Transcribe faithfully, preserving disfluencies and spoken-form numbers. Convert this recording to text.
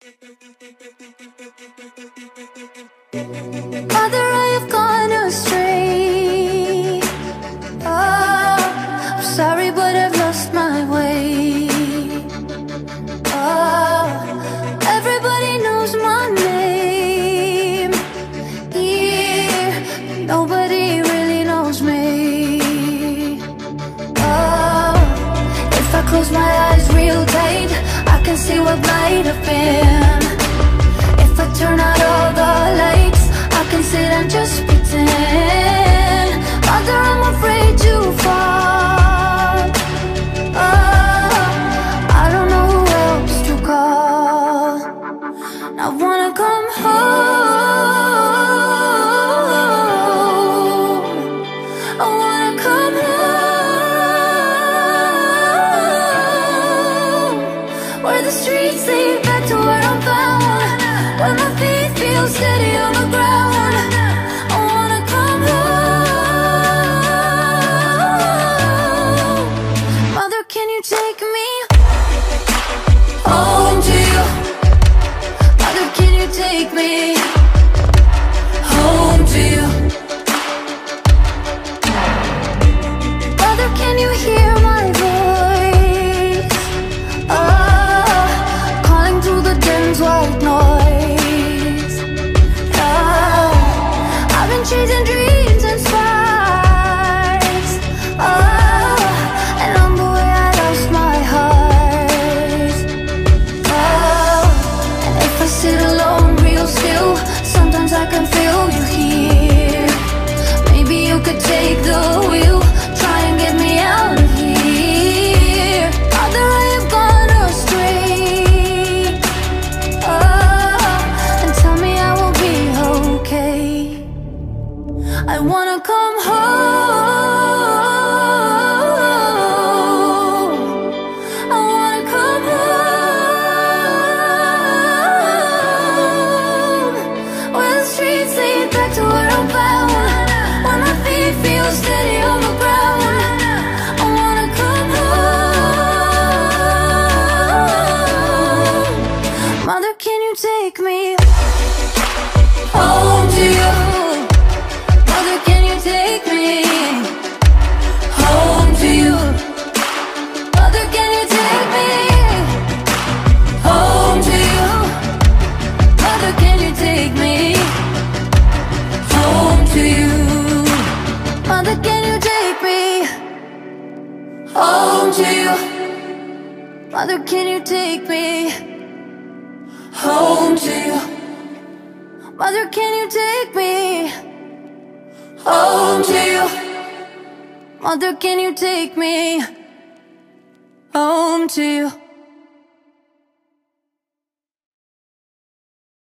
Mother, I have gone astray. Oh, I'm sorry, but I've lost my way. Oh, everybody knows my name here, nobody really knows me. Oh, if I close my eyes real tight, I can see what might have been. If I turn out all the lights, I can sit and just pretend. Mother, I'm afraid to fall. Oh, I don't know who else to call. I wanna come home. I wanna come home, where the streets lead back to where I'm bound, where my feet feel steady on the ground. I wanna come home. Mother, can you take me home to you? Mother, can you take me home to you? Mother, can you hear my voice? Oh, calling through the dense white noise. Oh, I've been chasing dreams and sparks. Oh, and on the way I lost my heart. Oh, and if I sit alone real still, sometimes I can feel you here. Maybe you could take the wheel, try and get me out of here. Mother, I have gone astray. Oh, and tell me I will be okay. I wanna come home. I wanna come home, where the streets lead back to where I'm bound, where my feet feel steady on the ground. I wanna come home. Mother, can you take me home to you? Mother, can you take me home to you? Mother, can you take me home to you? Mother, can you take me home to you? Mother, can you take me home to you? Mother, can you take me home to you? Mother, can you take me home to you? Mother, can you take me home to you?